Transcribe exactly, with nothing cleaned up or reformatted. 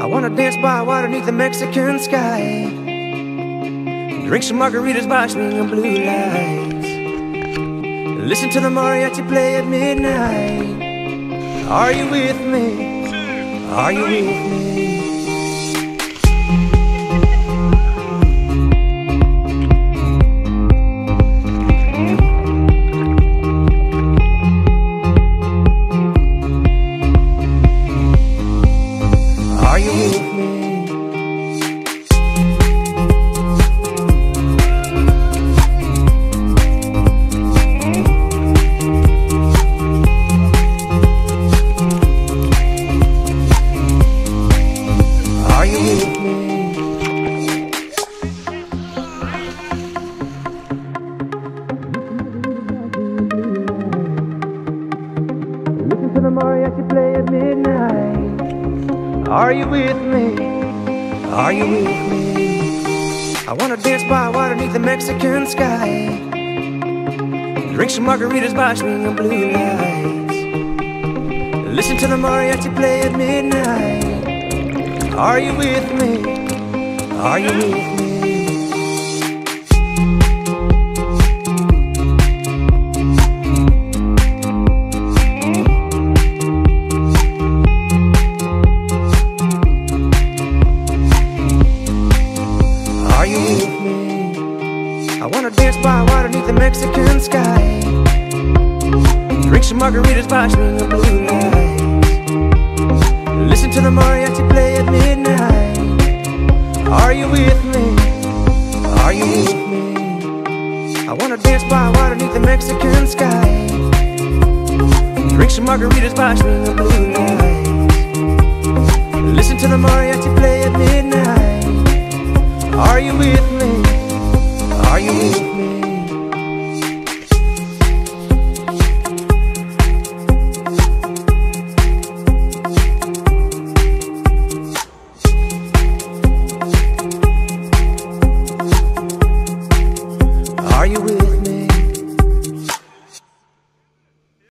I wanna dance by water beneath the Mexican sky, drink some margaritas by swinging blue lights, listen to the mariachi play at midnight. Are you with me? Are you with me? Are you with me? Are you with me? Listen to the mariachi play at midnight. Are you with me? Are you with me? I wanna dance by water beneath the Mexican sky, drink some margaritas by swinging blue lights, listen to the mariachi play at midnight. Are you with me? Are you with me? Are you with me? I wanna dance by water beneath the Mexican sky, drink some margaritas by swinging blue lights, listen to the mariachi play at midnight. Are you with me? Are you with me? I wanna dance by water beneath the Mexican sky, drink some margaritas by swinging blue lights, listen to the mariachi play at midnight.